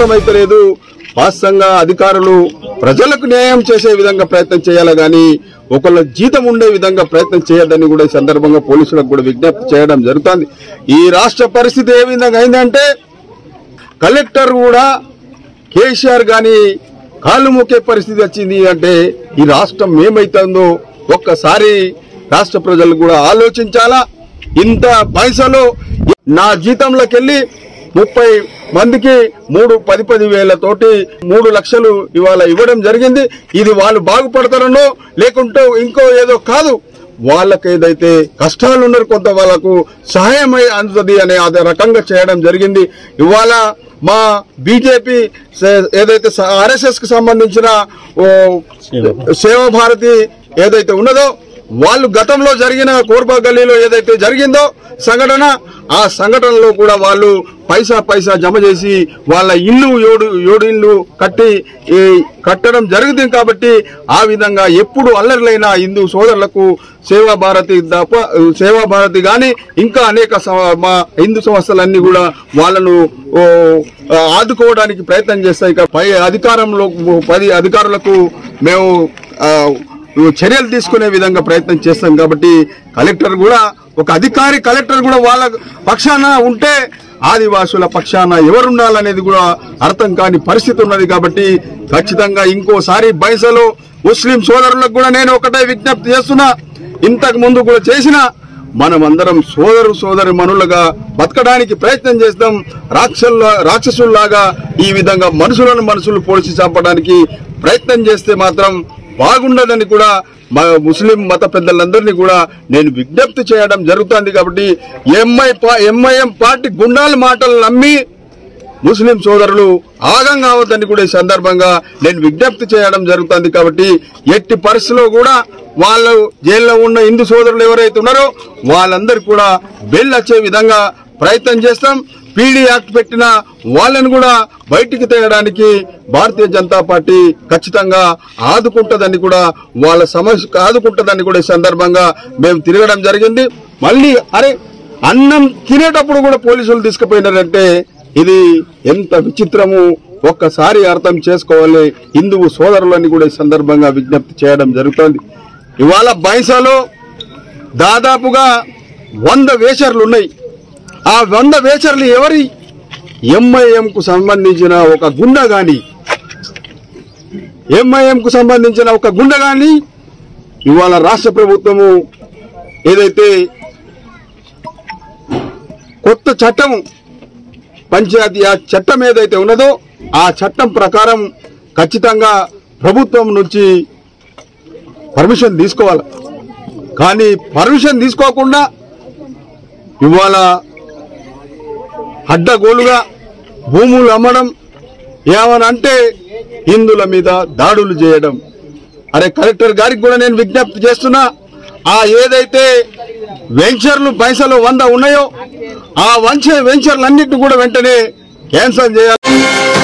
అర్థమైతలేదు। వాస్తవంగా అధికారులు ప్రజలకు న్యాయం చేసే విధంగా ప్రయత్నం చేయాలి గానీ ఒకళ్ళ జీతం ఉండే విధంగా ప్రయత్నం చేయొద్దని కూడా ఈ సందర్భంగా పోలీసులకు కూడా విజ్ఞప్తి చేయడం జరుగుతుంది। ఈ రాష్ట్ర పరిస్థితి ఏ విధంగా అయిందంటే కలెక్టర్ కూడా కేసీఆర్ గాని కాళ్ళు మొక్కే పరిస్థితి వచ్చింది అంటే ఈ రాష్ట్రం ఏమైతుందో ఒక్కసారి రాష్ట్ర ప్రజలు కూడా ఆలోచించాలా। ఇంత పైసలు నా జీతంలోకి వెళ్ళి 30 మందికి 10 వేలతోటి 3 లక్షలు ఇవాళ ఇవ్వడం జరిగింది। ఇది వాళ్ళు బాగుపడతారనో లేకుంటే ఇంకో ఏదో కాదు, వాళ్ళకి ఏదైతే కష్టాలు ఉన్నారు కొంత వాళ్ళకు సహాయమై అందుతుంది అనే అదే రకంగా చేయడం జరిగింది। ఇవాళ మా బీజేపీ ఏదైతే ఆర్ఎస్ఎస్ కు సంబంధించిన సేవా భారతి ఏదైతే ఉన్నదో వాళ్ళు గతంలో జరిగిన కోర్బా గల్లీలో ఏదైతే జరిగిందో సంఘటన, ఆ సంఘటనలో కూడా వాళ్ళు పైసా జమ చేసి వాళ్ళ ఇల్లు ఏడు ఇల్లు కట్టడం జరుగుతుంది। కాబట్టి ఆ విధంగా ఎప్పుడు అల్లర్లైన హిందూ సోదరులకు సేవా భారతి గాని ఇంకా అనేక మా హిందూ సంస్థలన్నీ కూడా వాళ్ళను ఆదుకోవడానికి ప్రయత్నం చేస్తాయి। పై అధికారులకు మేము చర్యలు తీసుకునే విధంగా ప్రయత్నం చేస్తాం। కాబట్టి కలెక్టర్ కూడా ఒక అధికారి కలెక్టర్ కూడా వాళ్ళ పక్షాన ఉంటే ఆదివాసుల పక్షాన ఎవరుండాలనేది కూడా అర్థం కాని పరిస్థితి ఉన్నది। కాబట్టి ఖచ్చితంగా ఇంకోసారి బైసలో ముస్లిం సోదరులకు కూడా నేను ఒకటే విజ్ఞప్తి చేస్తున్నా, ఇంతకు ముందు కూడా చేసిన మనమందరం సోదరి మనులుగా బతకడానికి ప్రయత్నం చేస్తాం। రాక్షసుల్లాగా ఈ విధంగా మనుషులు పోల్చి చంపడానికి ప్రయత్నం చేస్తే మాత్రం బాగుండదని కూడా ముస్లిం మత పెద్దలందరినీ కూడా నేను విజ్ఞప్తి చేయడం జరుగుతుంది। కాబట్టి ఎంఐఎం పార్టీ గుండాల మాటలు నమ్మి ముస్లిం సోదరులు ఆగం కావద్దని కూడా ఈ సందర్భంగా నేను విజ్ఞప్తి చేయడం జరుగుతుంది। కాబట్టి ఎట్టి పరిస్థితుల్లో కూడా వాళ్ళు జైల్లో ఉన్న హిందూ సోదరులు ఎవరైతే ఉన్నారో వాళ్ళందరూ కూడా బెయిల్ వచ్చే విధంగా ప్రయత్నం చేస్తాం। పీడీ యాక్ట్ పెట్టిన వాళ్ళని కూడా బయటికి తేయడానికి భారతీయ జనతా పార్టీ ఖచ్చితంగా ఆదుకుంటుందని కూడా వాళ్ళ సమస్యకు ఆదుకుంటుందని కూడా ఈ సందర్భంగా మేము తిరగడం జరిగింది। మళ్ళీ అన్నం తినేటప్పుడు కూడా పోలీసులు తీసుకుపోయినారంటే ఇది ఎంత విచిత్రము ఒక్కసారి అర్థం చేసుకోవాలి। హిందువు సోదరులని కూడా ఈ సందర్భంగా విజ్ఞప్తి చేయడం జరుగుతుంది। ఇవాళ బైంసాలో దాదాపుగా 100 వేచర్లు ఉన్నాయి। ఆ 100 వేచర్లు ఎవరి? ఎంఐఎం కు సంబంధించిన ఒక గుండా గాని ఇవాళ రాష్ట్ర ప్రభుత్వము ఏదైతే కొత్త చట్టం పంచాయతీ చట్టం ఏదైతే ఉన్నదో ఆ చట్టం ప్రకారం ఖచ్చితంగా ప్రభుత్వం నుంచి పర్మిషన్ తీసుకోవాలి। కానీ పర్మిషన్ తీసుకోకుండా ఇవాళ అడ్డగోలుగా భూములు అమ్మడం, ఏమనంటే హిందువుల మీద దాడులు చేయడం। కలెక్టర్ గారికి కూడా నేను విజ్ఞప్తి చేస్తున్నా, ఆ ఏదైతే వెంచర్లు పైసలు 100 ఉన్నాయో ఆ వెంచర్లన్నింటినీ కూడా వెంటనే క్యాన్సిల్ చేయాలి।